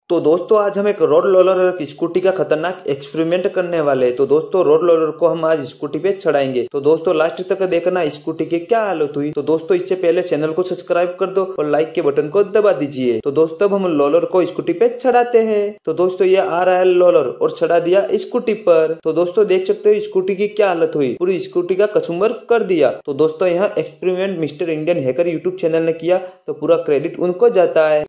तो दोस्तों आज हम एक रोड रोलर और स्कूटी का खतरनाक एक्सपेरिमेंट करने वाले हैं। तो दोस्तों रोड रोलर को हम आज स्कूटी पे चढ़ाएंगे। तो दोस्तों लास्ट तक देखना स्कूटी की क्या हालत हुई। तो दोस्तों इससे पहले चैनल को सब्सक्राइब कर दो और लाइक के बटन को दबा दीजिए। तो दोस्तों अब हम रोलर को स्कूटी पे चढ़ाते हैं। तो दोस्तों ये आ रहा है रोलर और चढ़ा दिया स्कूटी पर। तो दोस्तों देख सकते हो स्कूटी की क्या हालत हुई, पूरी स्कूटी का कचुम्बर कर दिया। तो दोस्तों यहाँ experiment mister Indian hacker YouTube channel ने किया, तो पूरा क्रेडिट उनको जाता है।